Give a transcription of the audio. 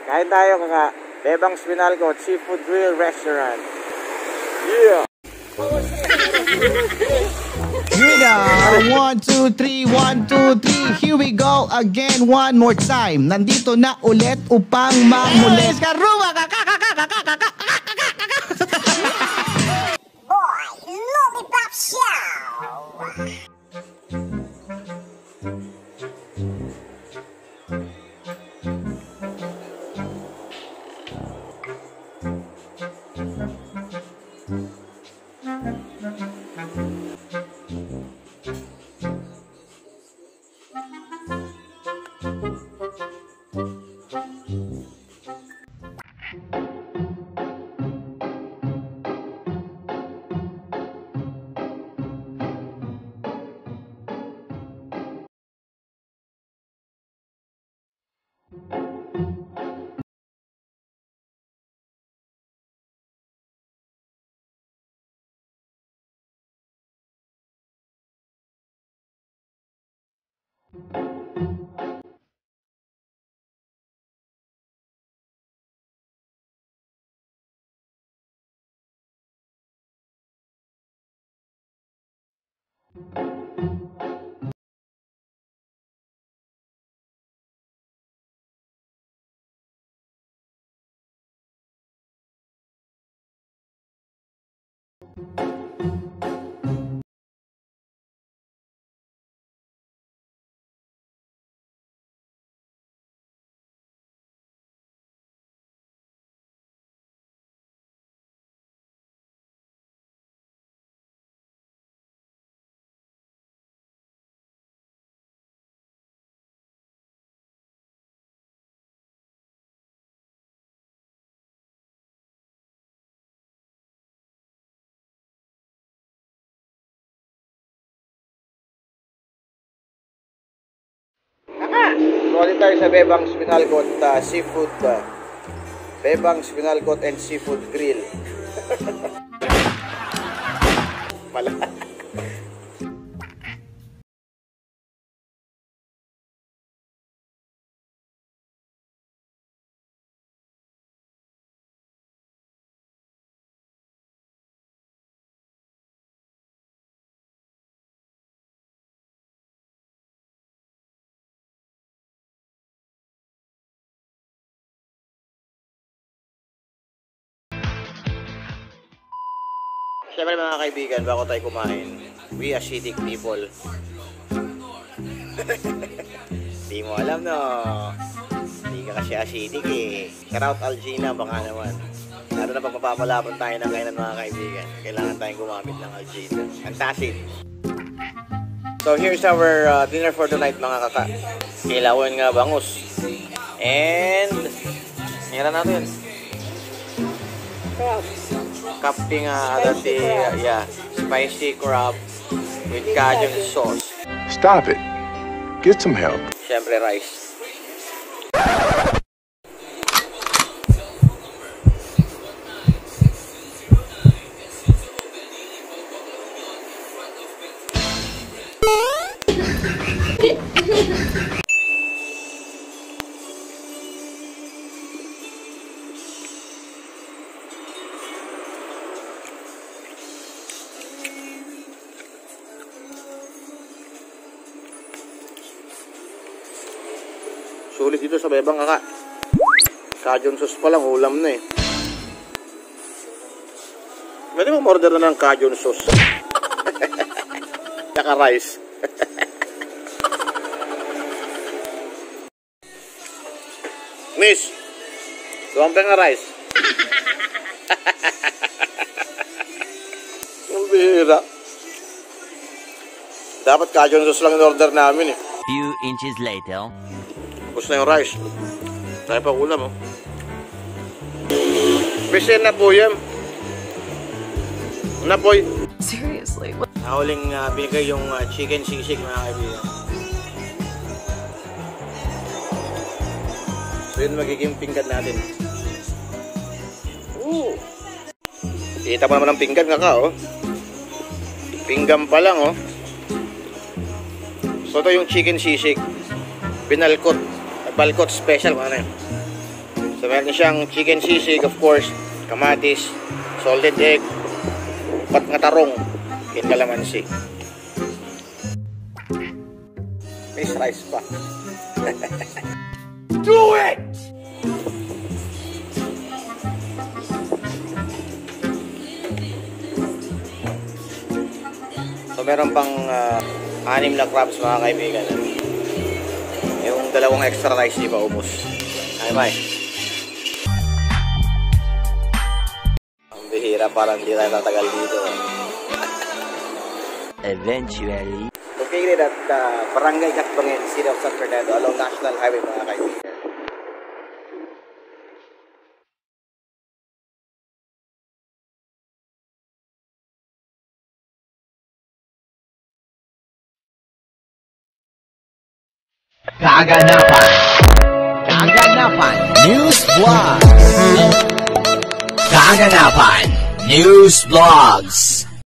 Kain tayo kaka Bebang's Binalkot Seafood Grill Restaurant. Yeah! Here we go. 1, 2, 3, 1, 2, 3. Here we go again one more time. Nandito na ulit upang mamulit. Karuwa! Boy, Lollipop Show! Sorry tayo sa Bebang's Binalkot Seafood Bebang's Binalkot and Seafood Grill. Pala. Siyempre mga kaibigan, bago tayo kumain, we acidic people. Di mo alam no, di ka kasi acidic eh. Shoutout Algina baka naman. Lalo na pag mapapalaban tayo ng kainan mga kaibigan, kailangan tayong gumamit ng Algina. Antacid. So here's our dinner for the night mga kaka. Kilawin nga bangus. And meron natin cupping dati, spicy crab with Cajun sauce. Stop it. Get some help. Siyempre rice. Sulit dito sa Bebang kaka. Cajun sauce pa lang, ulam na eh. Pwede mo order na ng Cajun sauce. Tsaka rice. Miss, duwampeng na rice. Ang bihira. Dapat Cajun sauce lang in order namin eh. Few inches later. Tapos na yung rice. Tayo pa ulam oh. Pesen na po yan. Na po. Seriously? Nahuling binigay yung chicken sisig mga kaibigan. So yun magiging pinggan natin. Kita mo naman ang pinggan nga ka oh. Pinggan pa lang oh. So ito yung chicken sisig. Binalkot. Balkot special. Ano yun? So meron siyang chicken sisig, of course, kamatis, salted egg, pat nga tarong, kin kalamansi. May rice pa. Do it! So meron pang 6 na crabs mga kaibigan. Yung 2 extra rice di ba ubos? Ay may. Ang bihira, parang hindi tayo tatagal dito. Eventually. Located at Barangay Catbangen, City of San Fernando, along National Highway mga kaibigan. Kaganapan. Kaganapan. News Vlogs. Kaganapan. News Vlogs.